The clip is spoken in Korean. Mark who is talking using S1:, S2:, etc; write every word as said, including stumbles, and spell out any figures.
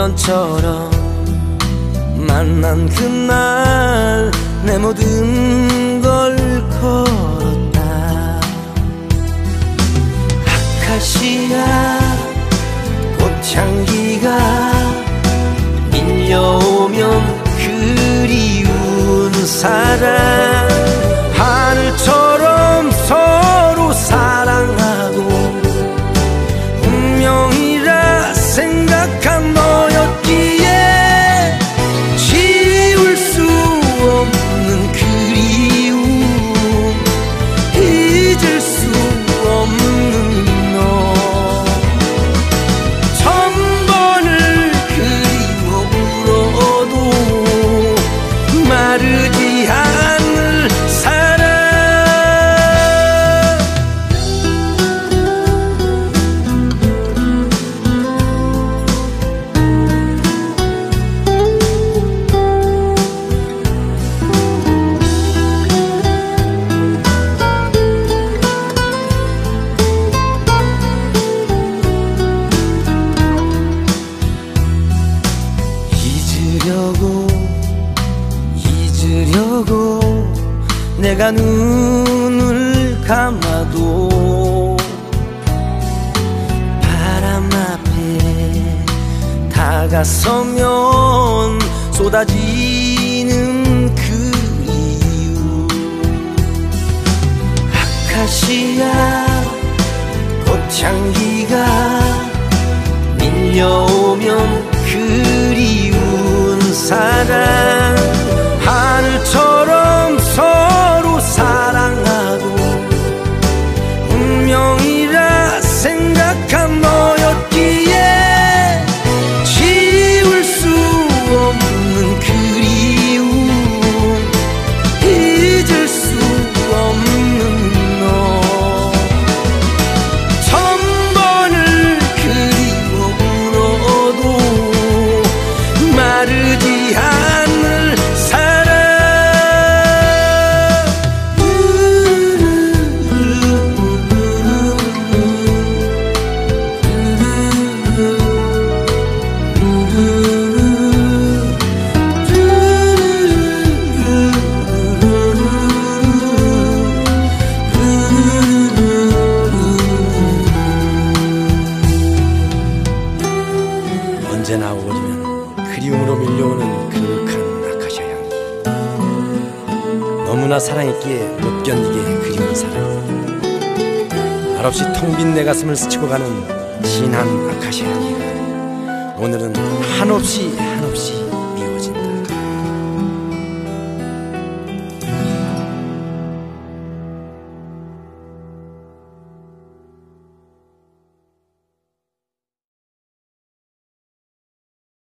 S1: 우연처럼 만난 그날 내 모든 걸 걸었다. 아카시아 꽃향기가 밀려오면 그리운 사랑, 하늘처럼 서로 사랑하고 운명이라 생각한 너였기에 지울 수 없는 그리움, 잊을 수 없는 너. 천 번을 그리워 울어도 마르지 않을 사랑. 잊으려고 잊으려고 내가 눈을 감아도 바람 앞에 다가서면 쏟아지는 그리움. 아카시아 꽃향기가 밀려오면 그리운 사랑, 하늘처럼 서로 사랑하고 운명이라 생각한 너였기에 지울 수 없는 그리움, 잊을 수 없는 너. 천 번을 그리워 울어도 마르지 않을 사랑. 언제나 오지면 그리움으로 밀려오는 그윽한 아카시아 향기, 너무나 사랑했기에 못 견디게 그리운 사랑, 말없이 텅 빈 내 가슴을 스치고 가는 진한 아카시아 향기가 오늘은 한없이 한없이